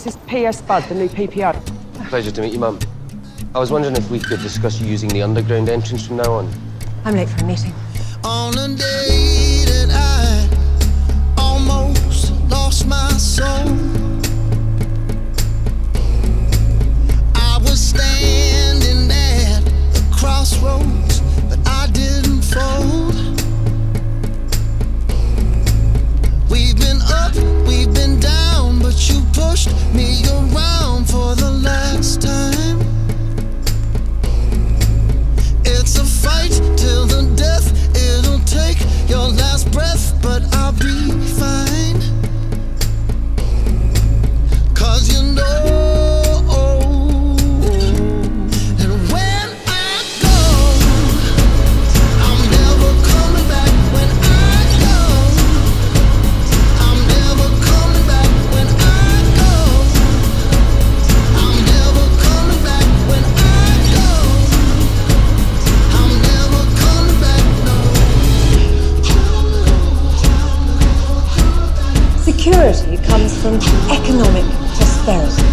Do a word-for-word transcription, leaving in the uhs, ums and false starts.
this is P S Bud, the new P P O. Pleasure to meet you, Mum. I was wondering if we could discuss using the underground entrance from now on. I'm late for a meeting. On a day that I almost lost my soul, I was standing at the crossroads, but I didn't fold. We've been up, we've been down, but you pushed me around for the last time. It's a fight till the death, it'll take your last breath, but I'll be fine. Cause you know that when I go, I'm never coming back. When I go, I'm never coming back. When I go, I'm never coming back. When I go, I'm never coming back, no. Security comes from economic prosperity.